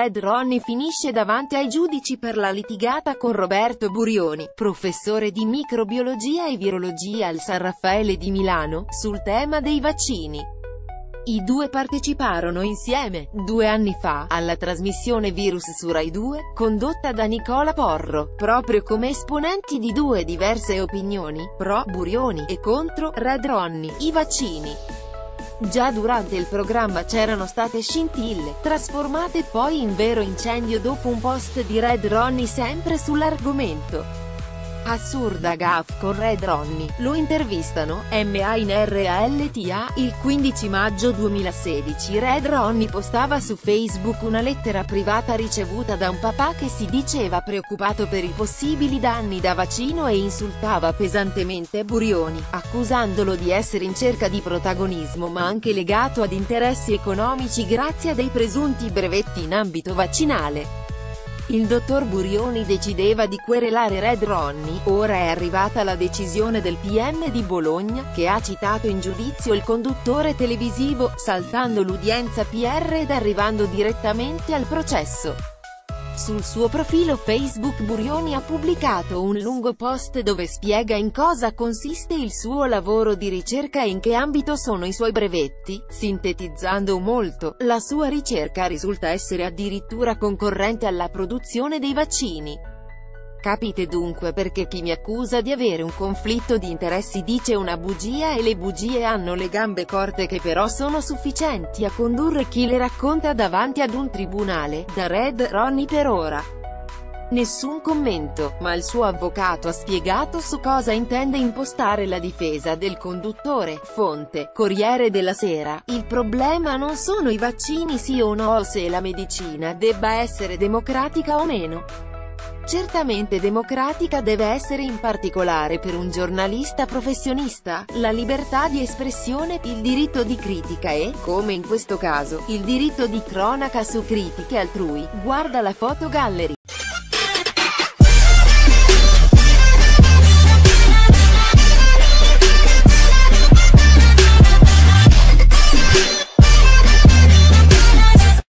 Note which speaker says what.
Speaker 1: Red Ronnie finisce davanti ai giudici per la litigata con Roberto Burioni, professore di microbiologia e virologia al San Raffaele di Milano, sul tema dei vaccini. I due parteciparono insieme, 2 anni fa, alla trasmissione Virus su Rai 2, condotta da Nicola Porro, proprio come esponenti di due diverse opinioni, pro Burioni e contro Red Ronnie, i vaccini. Già durante il programma c'erano state scintille, trasformate poi in vero incendio dopo un post di Red Ronnie sempre sull'argomento. Assurda gaffe con Red Ronnie, lo intervistano, MANRALTA, il 15 maggio 2016 Red Ronnie postava su Facebook una lettera privata ricevuta da un papà che si diceva preoccupato per i possibili danni da vaccino e insultava pesantemente Burioni, accusandolo di essere in cerca di protagonismo ma anche legato ad interessi economici grazie a dei presunti brevetti in ambito vaccinale. Il dottor Burioni decideva di querelare Red Ronnie, ora è arrivata la decisione del PM di Bologna, che ha citato in giudizio il conduttore televisivo, saltando l'udienza PR ed arrivando direttamente al processo. Sul suo profilo Facebook Burioni ha pubblicato un lungo post dove spiega in cosa consiste il suo lavoro di ricerca e in che ambito sono i suoi brevetti, sintetizzando molto, la sua ricerca risulta essere addirittura concorrente alla produzione dei vaccini. Capite dunque perché chi mi accusa di avere un conflitto di interessi dice una bugia e le bugie hanno le gambe corte che però sono sufficienti a condurre chi le racconta davanti ad un tribunale, da Red Ronnie per ora. Nessun commento, ma il suo avvocato ha spiegato su cosa intende impostare la difesa del conduttore, fonte, Corriere della Sera, il problema non sono i vaccini sì o no o se la medicina debba essere democratica o meno. Certamente democratica deve essere in particolare per un giornalista professionista, la libertà di espressione, il diritto di critica e, come in questo caso, il diritto di cronaca su critiche altrui, guarda la foto gallery.